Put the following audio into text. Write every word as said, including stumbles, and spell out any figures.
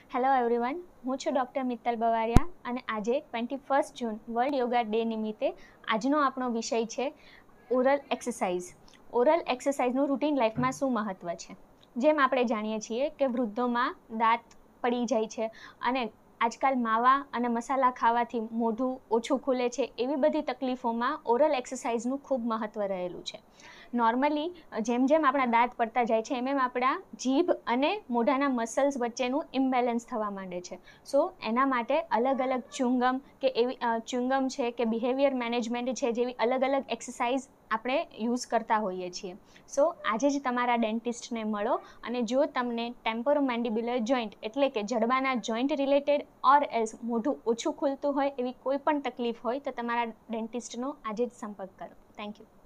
Hello everyone, હું છું doctor Mittal Bhavadiya અને આજે twenty first June World Yoga Day નિમિત્તે આજનો આપણો વિષય છે ઓરલ એક્સરસાઇઝ. ઓરલ એક્સરસાઇઝનું રૂટીન લાઈફમાં શું મહત્ત્વ છે? જેમ આપણે જાણીએ છીએ કે વૃદ્ધોમાં દાંત પડી જાય છે અને આજકાલ માવા અને મસાલા ખાવાથી મોઢું ઓછું ખુલે છે, એવી બધી તકલીફોમાં ઓરલ એક્સરસાઇઝનું ખૂબ મહત્ત્વ રહેલું છે. નોર્મલી જેમ જેમ આપણા દાંત પડતા જાય છે એમ એમ આપણા જીભ અને મોઢાના મસલ્સ વચ્ચેનું ઇમ્બેલેન્સ થવા માંડે છે. સો એના માટે અલગ અલગ ચ્યુંગમ કે એવી ચ્યુંગમ છે કે બિહેવિયર મેનેજમેન્ટ છે જેવી અલગ અલગ એક્સરસાઇઝ આપણે યુઝ કરતા હોઈએ છીએ. સો આજે જ તમારા ડેન્ટિસ્ટને મળો અને જો તમને ટેમ્પોરોમેન્ડિબ્યુલર જોઈન્ટ એટલે કે જડબાના જોઈન્ટ રિલેટેડ ઓર એલ્સ મોઢું ઓછું ખુલતું હોય એવી કોઈ પણ તકલીફ હોય તો તમારા ડેન્ટિસ્ટનો આજે જ સંપર્ક કરો. Thank you.